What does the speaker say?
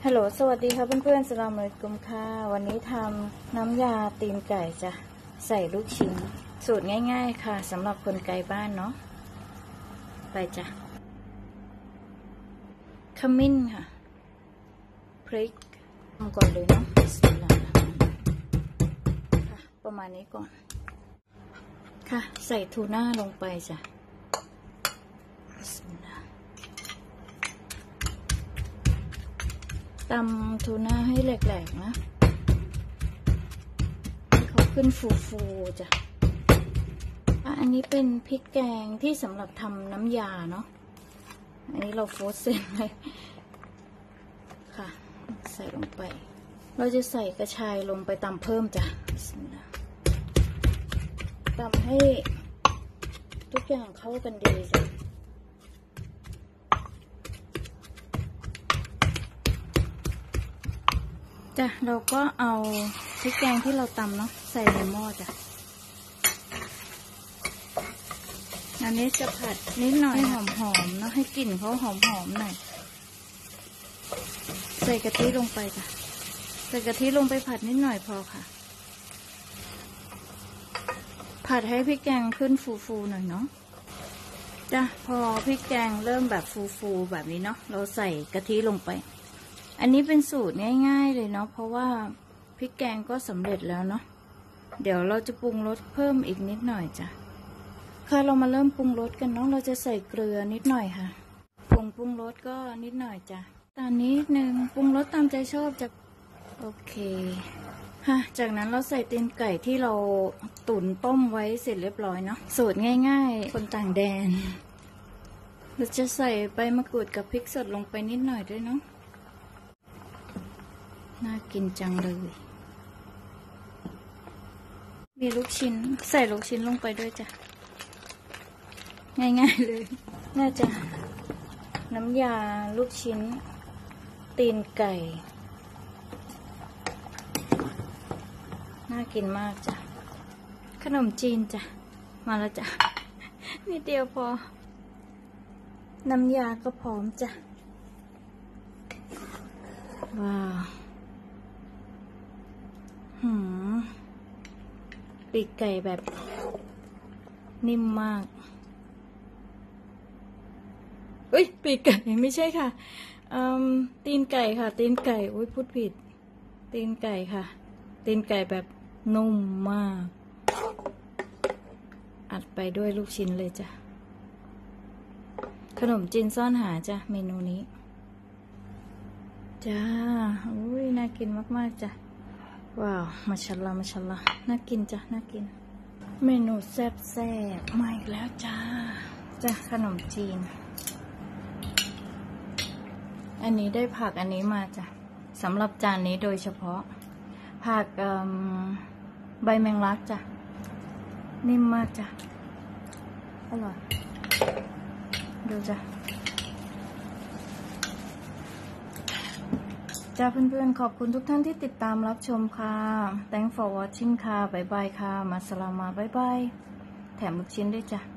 ฮัลโหลสวัสดีครับเพื่อนๆสลามอะลัยกุมค่ะวันนี้ทำน้ำยาตีนไก่จ้ะใส่ลูกชิ้นสูตรง่ายๆค่ะสำหรับคนไกลบ้านเนาะไปจ้ะขมิ้นค่ะพริกทำก่อนเลยเนาะค่ะประมาณนี้ก่อนค่ะใส่ทูน่าลงไปจ้ะตำทูน่าให้แหลกๆนะให้เขาขึ้นฟูๆจ้ะอันนี้เป็นพริกแกงที่สำหรับทำน้ำยาเนาะอันนี้เราโฟร์เซนเลยค่ะใส่ลงไปเราจะใส่กระชายลงไปตำเพิ่มจ้ะตำให้ทุกอย่างเข้ากันดีจ้ะเราก็เอาพริกแกงที่เราตำเนาะใส่ในหม้อจ้ะอันนี้จะผัดนิดหน่อยหอมๆเนาะให้กลิ่นเขาหอมๆหน่อยใส่กะทิลงไปจ้ะใส่กะทิลงไปผัดนิดหน่อยพอค่ะผัดให้พริกแกงขึ้นฟูๆหน่อยเนาะจ้ะพอพริกแกงเริ่มแบบฟูๆแบบนี้เนาะเราใส่กะทิลงไปอันนี้เป็นสูตรง่ายๆเลยเนาะเพราะว่าพริกแกงก็สำเร็จแล้วเนาะเดี๋ยวเราจะปรุงรสเพิ่มอีกนิดหน่อยจ้ะค่ะเรามาเริ่มปรุงรสกันเนาะเราจะใส่เกลือนิดหน่อยค่ะผงปรุงรสก็นิดหน่อยจ้ะตามนิดนึงปรุงรสตามใจชอบจ้ะโอเคค่ะจากนั้นเราใส่ตีนไก่ที่เราตุ๋นต้มไว้เสร็จเรียบร้อยเนาะสูตรง่ายๆคนต่างแดนเราจะใส่ใบมะกรูดกับพริกสดลงไปนิดหน่อยด้วยเนาะน่ากินจังเลยมีลูกชิ้นใส่ลูกชิ้นลงไปด้วยจ้ะง่ายๆเลยน่าจะน้ำยาลูกชิ้นตีนไก่น่ากินมากจ้ะขนมจีนจ้ะมาแล้วจ้ะนิดเดียวพอน้ำยาก็พร้อมจ้ะว้าวปีกไก่แบบนิ่มมากปีกไก่ไม่ใช่ค่ะตีนไก่ค่ะตีนไก่พูดผิดตีนไก่ค่ะตีนไก่แบบนุ่มมากอัดไปด้วยลูกชิ้นเลยจ้ะขนมจีนซ่อนหาจ้ะเมนูนี้จ้าน่ากินมากๆจ้ะว้าวมาชัลลามาชัลลาน่ากินจ้ะน่ากินเมนูแซ่บๆมาอีกแล้วจ้าขนมจีนอันนี้ได้ผักอันนี้มาจ้ะสำหรับจานนี้โดยเฉพาะผักใบแมงลักจ้ะนิ่มมากจ้ะอร่อยดูจ้ะจ้าเพื่อนๆขอบคุณทุกท่านที่ติดตามรับชมค่ะ Thanks for watching ค่ะบ๊ายบายค่ะมาสลามาบ๊ายบายแถมลูกชิ้นด้วยจ้ะ